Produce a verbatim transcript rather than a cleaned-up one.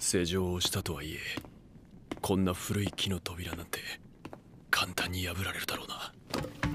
施錠をしたとはいえ、こんな古い木の扉なんて簡単に破られるだろうな。